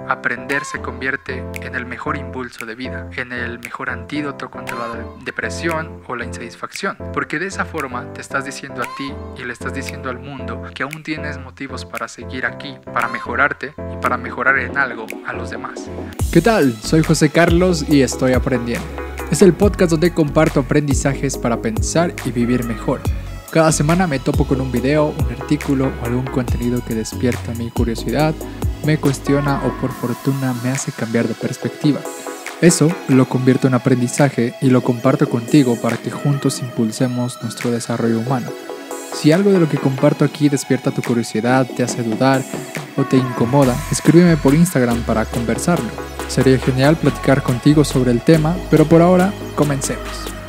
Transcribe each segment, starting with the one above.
aprender se convierte en el mejor impulso de vida, en el mejor antídoto contra la depresión o la insatisfacción, porque de esa forma te estás diciendo a ti y le estás diciendo al mundo que aún tienes motivos para seguir aquí, para mejorarte y para mejorar en algo a los demás. ¿Qué tal? Soy José Carlos y estoy aprendiendo. Es el podcast donde comparto aprendizajes para pensar y vivir mejor. Cada semana me topo con un video, un artículo o algún contenido que despierta mi curiosidad, me cuestiona o por fortuna me hace cambiar de perspectiva. Eso lo convierto en aprendizaje y lo comparto contigo para que juntos impulsemos nuestro desarrollo humano. Si algo de lo que comparto aquí despierta tu curiosidad, te hace dudar o te incomoda, escríbeme por Instagram para conversarlo. Sería genial platicar contigo sobre el tema, pero por ahora, comencemos.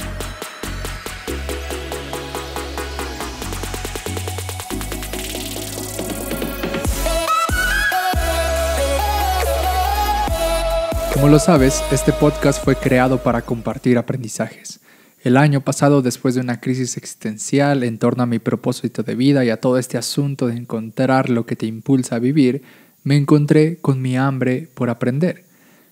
Como lo sabes, este podcast fue creado para compartir aprendizajes. El año pasado, después de una crisis existencial en torno a mi propósito de vida y a todo este asunto de encontrar lo que te impulsa a vivir, me encontré con mi hambre por aprender.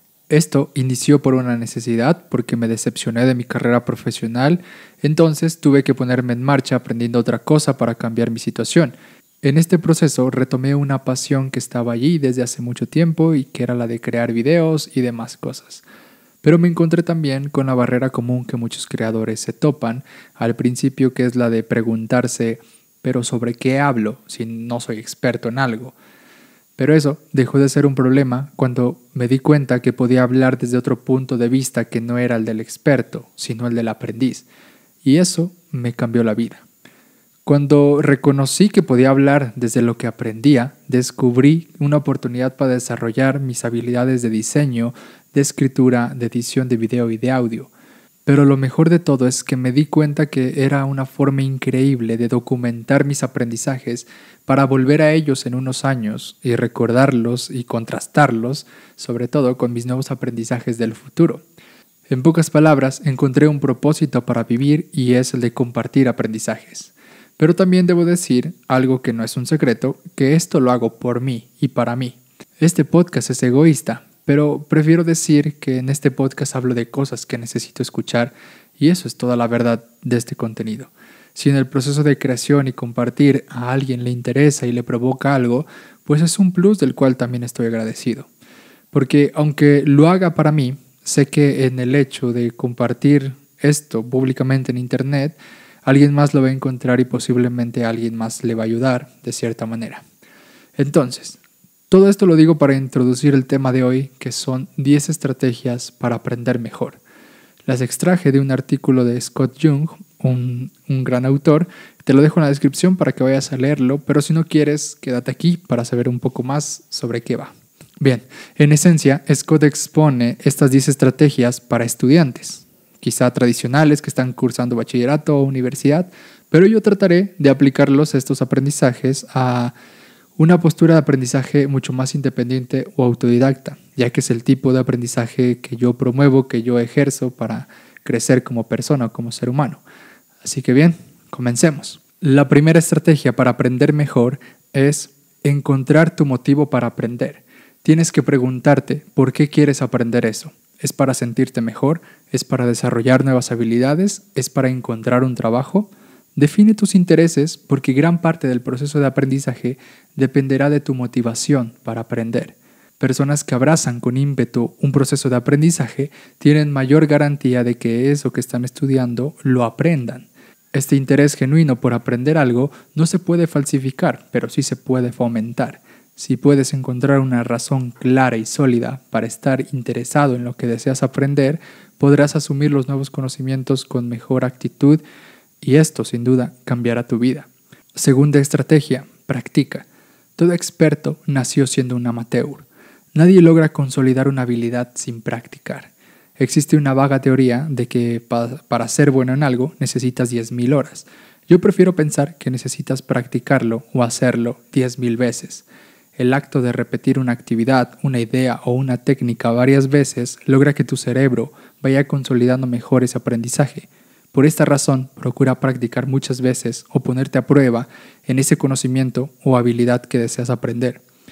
Esto inició por una necesidad, porque me decepcioné de mi carrera profesional, entonces tuve que ponerme en marcha aprendiendo otra cosa para cambiar mi situación. En este proceso retomé una pasión que estaba allí desde hace mucho tiempo y que era la de crear videos y demás cosas. Pero me encontré también con la barrera común que muchos creadores se topan al principio, que es la de preguntarse, ¿pero sobre qué hablo si no soy experto en algo? Pero eso dejó de ser un problema cuando me di cuenta que podía hablar desde otro punto de vista que no era el del experto, sino el del aprendiz. Y eso me cambió la vida. Cuando reconocí que podía hablar desde lo que aprendía, descubrí una oportunidad para desarrollar mis habilidades de diseño, de escritura, de edición de video y de audio. Pero lo mejor de todo es que me di cuenta que era una forma increíble de documentar mis aprendizajes para volver a ellos en unos años y recordarlos y contrastarlos, sobre todo con mis nuevos aprendizajes del futuro. En pocas palabras, encontré un propósito para vivir y es el de compartir aprendizajes. Pero también debo decir, algo que no es un secreto, que esto lo hago por mí y para mí. Este podcast es egoísta, pero prefiero decir que en este podcast hablo de cosas que necesito escuchar y eso es toda la verdad de este contenido. Si en el proceso de creación y compartir a alguien le interesa y le provoca algo, pues es un plus del cual también estoy agradecido. Porque aunque lo haga para mí, sé que en el hecho de compartir esto públicamente en internet, alguien más lo va a encontrar y posiblemente a alguien más le va a ayudar de cierta manera. Entonces, todo esto lo digo para introducir el tema de hoy, que son 10 estrategias para aprender mejor. Las extraje de un artículo de Scott Jung, un gran autor. Te lo dejo en la descripción para que vayas a leerlo, pero si no quieres, quédate aquí para saber un poco más sobre qué va. Bien, en esencia, Scott expone estas 10 estrategias para estudiantes, quizá tradicionales que están cursando bachillerato o universidad, pero yo trataré de aplicarlos estos aprendizajes a una postura de aprendizaje mucho más independiente o autodidacta, ya que es el tipo de aprendizaje que yo promuevo, que yo ejerzo para crecer como persona o como ser humano. Así que bien, comencemos. La primera estrategia para aprender mejor es encontrar tu motivo para aprender. Tienes que preguntarte por qué quieres aprender eso. ¿Es para sentirte mejor? ¿Es para desarrollar nuevas habilidades? ¿Es para encontrar un trabajo? Define tus intereses porque gran parte del proceso de aprendizaje dependerá de tu motivación para aprender. Personas que abrazan con ímpetu un proceso de aprendizaje tienen mayor garantía de que eso que están estudiando lo aprendan. Este interés genuino por aprender algo no se puede falsificar, pero sí se puede fomentar. Si puedes encontrar una razón clara y sólida para estar interesado en lo que deseas aprender, podrás asumir los nuevos conocimientos con mejor actitud y esto, sin duda, cambiará tu vida. Segunda estrategia, practica. Todo experto nació siendo un amateur. Nadie logra consolidar una habilidad sin practicar. Existe una vaga teoría de que para ser bueno en algo necesitas 10.000 horas. Yo prefiero pensar que necesitas practicarlo o hacerlo 10.000 veces. El acto de repetir una actividad, una idea o una técnica varias veces logra que tu cerebro vaya consolidando mejor ese aprendizaje. Por esta razón, procura practicar muchas veces o ponerte a prueba en ese conocimiento o habilidad que deseas aprender.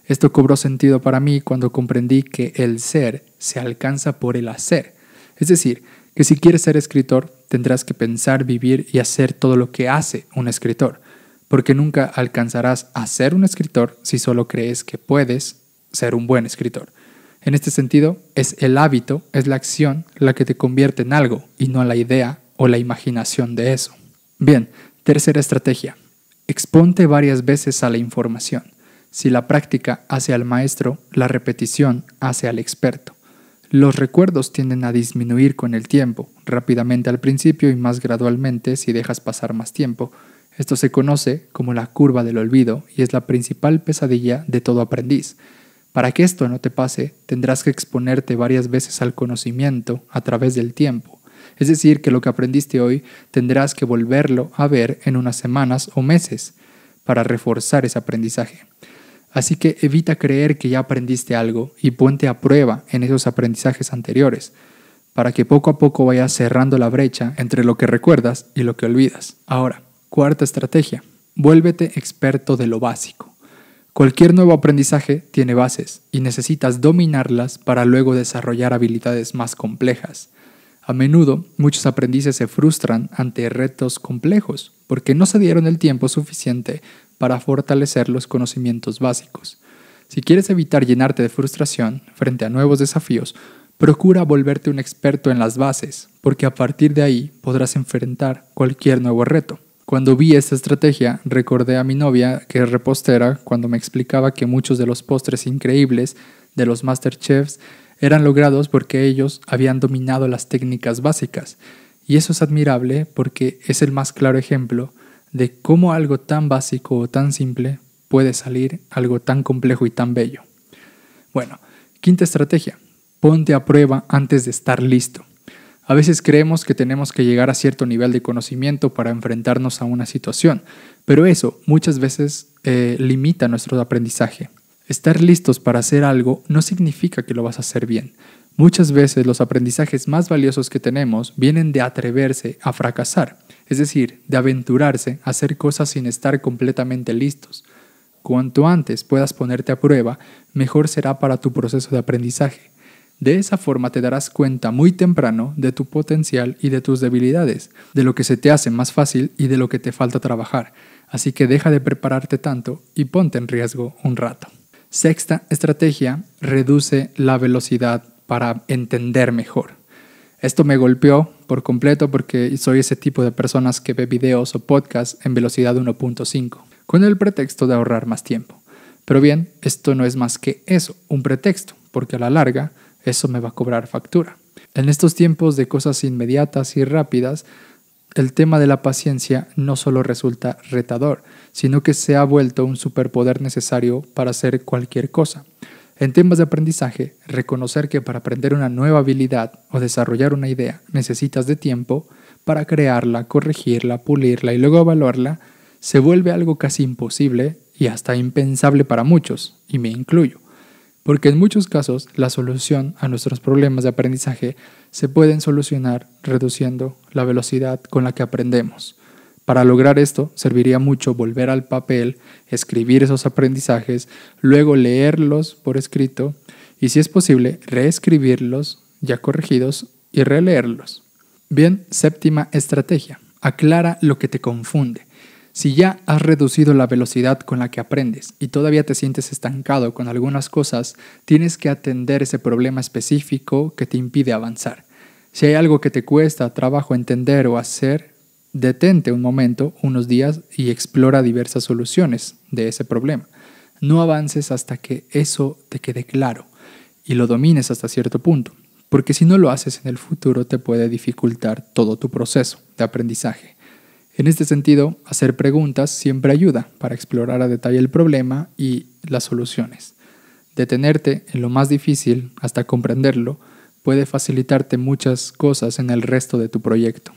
Esto cobró sentido para mí cuando comprendí que el ser se alcanza por el hacer. Es decir, que si quieres ser escritor, tendrás que pensar, vivir y hacer todo lo que hace un escritor, porque nunca alcanzarás a ser un escritor si solo crees que puedes ser un buen escritor. En este sentido, es el hábito, es la acción la que te convierte en algo y no la idea o la imaginación de eso. Bien, tercera estrategia. Exponte varias veces a la información. Si la práctica hace al maestro, la repetición hace al experto. Los recuerdos tienden a disminuir con el tiempo, rápidamente al principio y más gradualmente si dejas pasar más tiempo. Esto se conoce como la curva del olvido y es la principal pesadilla de todo aprendiz. Para que esto no te pase, tendrás que exponerte varias veces al conocimiento a través del tiempo. Es decir, que lo que aprendiste hoy tendrás que volverlo a ver en unas semanas o meses para reforzar ese aprendizaje. Así que evita creer que ya aprendiste algo y ponte a prueba en esos aprendizajes anteriores, para que poco a poco vayas cerrando la brecha entre lo que recuerdas y lo que olvidas. Ahora, cuarta estrategia, vuélvete experto de lo básico. Cualquier nuevo aprendizaje tiene bases y necesitas dominarlas para luego desarrollar habilidades más complejas. A menudo, muchos aprendices se frustran ante retos complejos porque no se dieron el tiempo suficiente para fortalecer los conocimientos básicos. Si quieres evitar llenarte de frustración frente a nuevos desafíos, procura volverte un experto en las bases, porque a partir de ahí podrás enfrentar cualquier nuevo reto. Cuando vi esta estrategia, recordé a mi novia, que es repostera, cuando me explicaba que muchos de los postres increíbles de los MasterChefs eran logrados porque ellos habían dominado las técnicas básicas. Y eso es admirable porque es el más claro ejemplo de cómo algo tan básico o tan simple puede salir algo tan complejo y tan bello. Bueno, quinta estrategia, ponte a prueba antes de estar listo. A veces creemos que tenemos que llegar a cierto nivel de conocimiento para enfrentarnos a una situación, pero eso muchas veces limita nuestro aprendizaje. Estar listos para hacer algo no significa que lo vas a hacer bien. Muchas veces los aprendizajes más valiosos que tenemos vienen de atreverse a fracasar, es decir, de aventurarse a hacer cosas sin estar completamente listos. Cuanto antes puedas ponerte a prueba, mejor será para tu proceso de aprendizaje. De esa forma te darás cuenta muy temprano de tu potencial y de tus debilidades, de lo que se te hace más fácil y de lo que te falta trabajar. Así que deja de prepararte tanto y ponte en riesgo un rato. Sexta estrategia, reduce la velocidad para entender mejor. Esto me golpeó por completo porque soy ese tipo de personas que ve videos o podcasts en velocidad 1.5, con el pretexto de ahorrar más tiempo. Pero bien, esto no es más que eso, un pretexto, porque a la larga eso me va a cobrar factura. En estos tiempos de cosas inmediatas y rápidas, el tema de la paciencia no solo resulta retador, sino que se ha vuelto un superpoder necesario para hacer cualquier cosa. En temas de aprendizaje, reconocer que para aprender una nueva habilidad o desarrollar una idea necesitas de tiempo para crearla, corregirla, pulirla y luego evaluarla, se vuelve algo casi imposible y hasta impensable para muchos, y me incluyo. Porque en muchos casos la solución a nuestros problemas de aprendizaje se pueden solucionar reduciendo la velocidad con la que aprendemos. Para lograr esto, serviría mucho volver al papel, escribir esos aprendizajes, luego leerlos por escrito y, si es posible, reescribirlos ya corregidos y releerlos. Bien, séptima estrategia. Aclara lo que te confunde. Si ya has reducido la velocidad con la que aprendes y todavía te sientes estancado con algunas cosas, tienes que atender ese problema específico que te impide avanzar. Si hay algo que te cuesta trabajo entender o hacer, detente un momento, unos días, y explora diversas soluciones de ese problema. No avances hasta que eso te quede claro y lo domines hasta cierto punto, porque si no lo haces en el futuro te puede dificultar todo tu proceso de aprendizaje. En este sentido, hacer preguntas siempre ayuda para explorar a detalle el problema y las soluciones. Detenerte en lo más difícil hasta comprenderlo puede facilitarte muchas cosas en el resto de tu proyecto.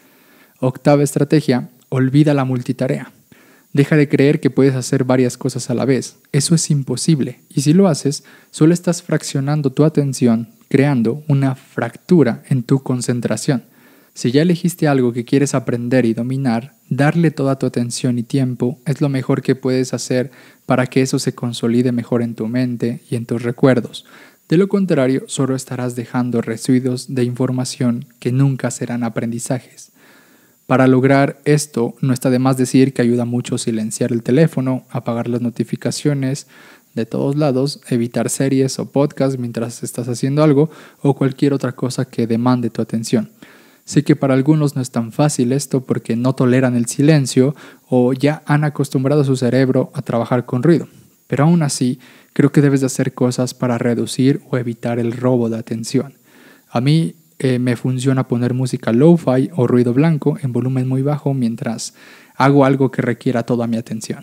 Octava estrategia, olvida la multitarea. Deja de creer que puedes hacer varias cosas a la vez. Eso es imposible, y si lo haces, solo estás fraccionando tu atención, creando una fractura en tu concentración. Si ya elegiste algo que quieres aprender y dominar, darle toda tu atención y tiempo es lo mejor que puedes hacer para que eso se consolide mejor en tu mente y en tus recuerdos. De lo contrario, solo estarás dejando residuos de información que nunca serán aprendizajes. Para lograr esto, no está de más decir que ayuda mucho silenciar el teléfono, apagar las notificaciones de todos lados, evitar series o podcasts mientras estás haciendo algo o cualquier otra cosa que demande tu atención. Sé que para algunos no es tan fácil esto porque no toleran el silencio o ya han acostumbrado a su cerebro a trabajar con ruido. Pero aún así, creo que debes de hacer cosas para reducir o evitar el robo de atención. A mí me funciona poner música lo-fi o ruido blanco en volumen muy bajo mientras hago algo que requiera toda mi atención.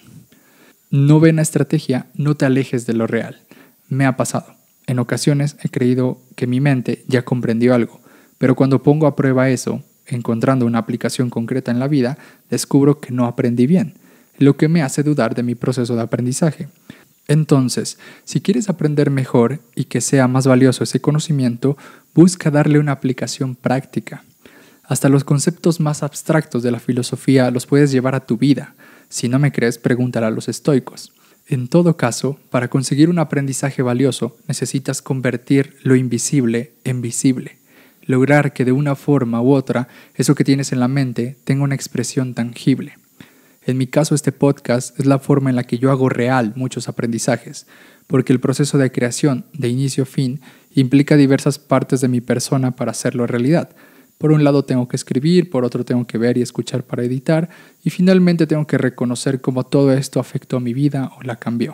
Novena estrategia: no te alejes de lo real. Me ha pasado. En ocasiones he creído que mi mente ya comprendió algo, pero cuando pongo a prueba eso, encontrando una aplicación concreta en la vida, descubro que no aprendí bien, lo que me hace dudar de mi proceso de aprendizaje. Entonces, si quieres aprender mejor y que sea más valioso ese conocimiento, busca darle una aplicación práctica. Hasta los conceptos más abstractos de la filosofía los puedes llevar a tu vida. Si no me crees, pregúntale a los estoicos. En todo caso, para conseguir un aprendizaje valioso, necesitas convertir lo invisible en visible. Lograr que de una forma u otra, eso que tienes en la mente tenga una expresión tangible. En mi caso, este podcast es la forma en la que yo hago real muchos aprendizajes, porque el proceso de creación, de inicio a fin, implica diversas partes de mi persona para hacerlo realidad. Por un lado tengo que escribir, por otro tengo que ver y escuchar para editar, y finalmente tengo que reconocer cómo todo esto afectó mi vida o la cambió.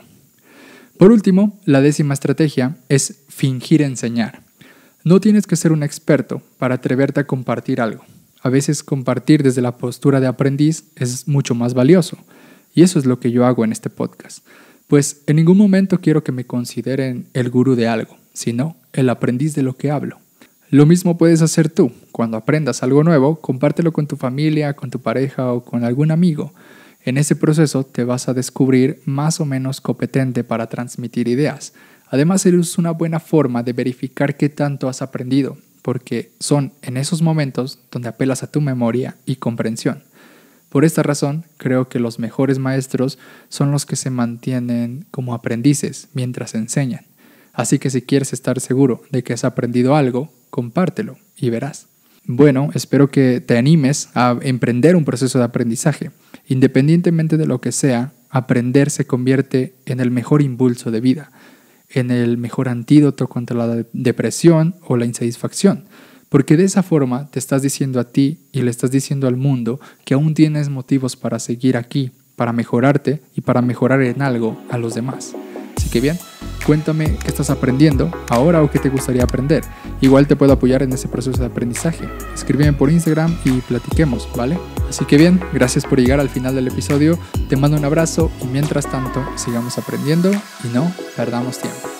Por último, la 10ª estrategia es fingir enseñar. No tienes que ser un experto para atreverte a compartir algo. A veces compartir desde la postura de aprendiz es mucho más valioso. Y eso es lo que yo hago en este podcast. Pues en ningún momento quiero que me consideren el gurú de algo, sino el aprendiz de lo que hablo. Lo mismo puedes hacer tú. Cuando aprendas algo nuevo, compártelo con tu familia, con tu pareja o con algún amigo. En ese proceso te vas a descubrir más o menos competente para transmitir ideas. Además, es una buena forma de verificar qué tanto has aprendido, porque son en esos momentos donde apelas a tu memoria y comprensión. Por esta razón, creo que los mejores maestros son los que se mantienen como aprendices mientras enseñan. Así que si quieres estar seguro de que has aprendido algo, compártelo y verás. Bueno, espero que te animes a emprender un proceso de aprendizaje. Independientemente de lo que sea, aprender se convierte en el mejor impulso de vida, en el mejor antídoto contra la depresión o la insatisfacción, porque de esa forma te estás diciendo a ti y le estás diciendo al mundo que aún tienes motivos para seguir aquí, para mejorarte y para mejorar en algo a los demás. Así que bien, cuéntame qué estás aprendiendo ahora o qué te gustaría aprender. Igual te puedo apoyar en ese proceso de aprendizaje. Escríbeme por Instagram y platiquemos, ¿vale? Así que bien, gracias por llegar al final del episodio. Te mando un abrazo y mientras tanto sigamos aprendiendo y no perdamos tiempo.